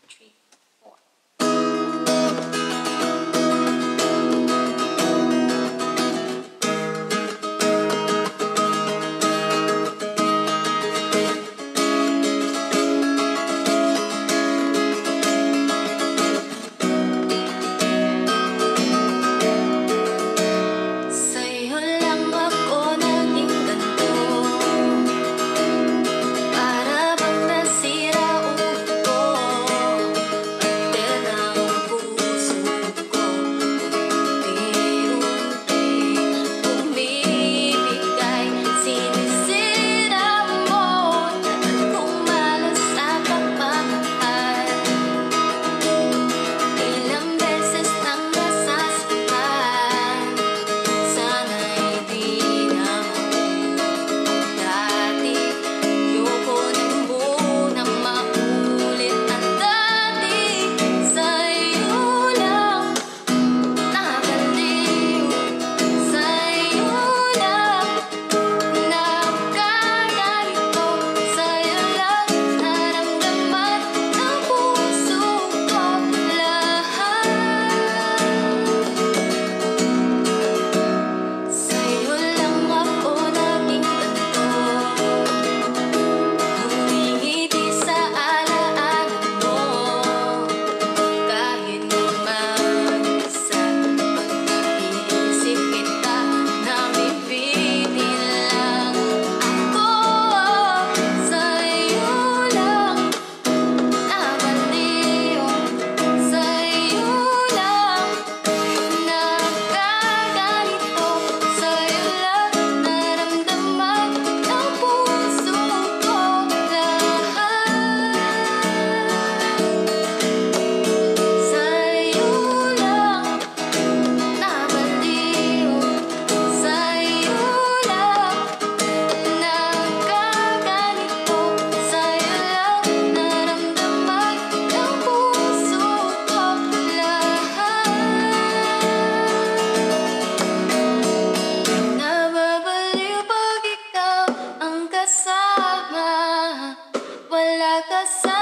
3, 4. Sa'yo lang ako naging ganito, para bang nasira ulo ko, pati ng puso ko, unti-unti bumibigay. Sinisira mo, tagal kong malas sa pagmamahal, ilang beses nang nasasaktan. Sana'y di na maulit dati. Ayoko nang munang maulit ang dati. Sa'yo lang nabaliw, sa'yo lang nagkaganito, sa'yo lang naramdaman ng puso ko lahat. Sa'yo lang ako naging ganito, humihiti sa alaanan mo, kahit naman sa pag-iisip kita, nabibitin lang ako. Sa'yo lang nabaliw, sa'yo lang nagkaganito, sa'yo lang naramdaman ng puso ko lahat. Sa'yo lang nabaliw, sa'yo lang nagkaganito, sa'yo lang naramdaman ng puso ko lahat. Nababaliw pag ikaw ang kasama, wala ka sa